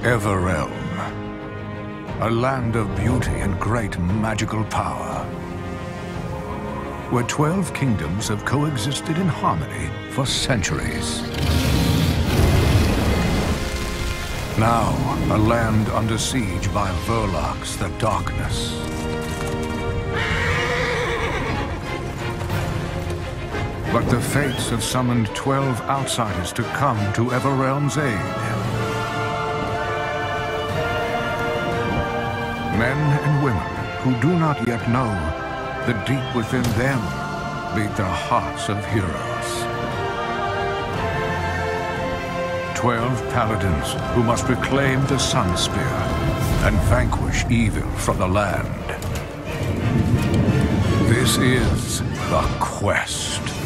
Everrealm, a land of beauty and great magical power, where 12 kingdoms have coexisted in harmony for centuries. Now, a land under siege by Verlox the Darkness. But the fates have summoned 12 outsiders to come to Everrealm's aid. Men and women who do not yet know that deep within them beat the hearts of heroes. 12 paladins who must reclaim the Sun Spear and vanquish evil from the land. This is the quest.